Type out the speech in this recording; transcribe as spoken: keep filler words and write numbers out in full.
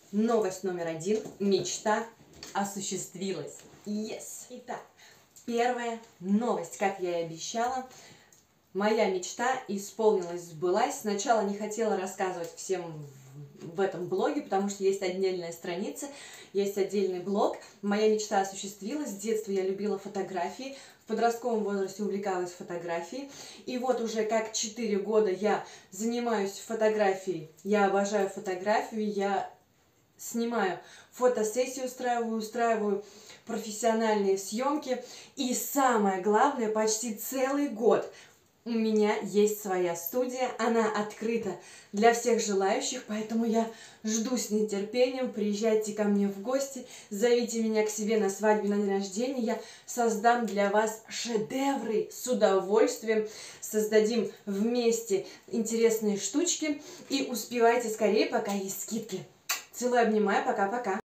Новость номер один. Мечта осуществилась. Yes! Итак, первая новость, как я и обещала. Моя мечта исполнилась, сбылась. Сначала не хотела рассказывать всем в этом блоге, потому что есть отдельная страница, есть отдельный блог. Моя мечта осуществилась. С детства я любила фотографии. В подростковом возрасте увлекалась фотографией. И вот уже как четыре года я занимаюсь фотографией. Я обожаю фотографию. Я снимаю фотосессии, устраиваю, устраиваю профессиональные съемки. И самое главное, почти целый год у меня есть своя студия, она открыта для всех желающих, поэтому я жду с нетерпением. Приезжайте ко мне в гости, зовите меня к себе на свадьбе, на день рождения. Я создам для вас шедевры с удовольствием. Создадим вместе интересные штучки и успевайте скорее, пока есть скидки. Целую, обнимаю, пока-пока.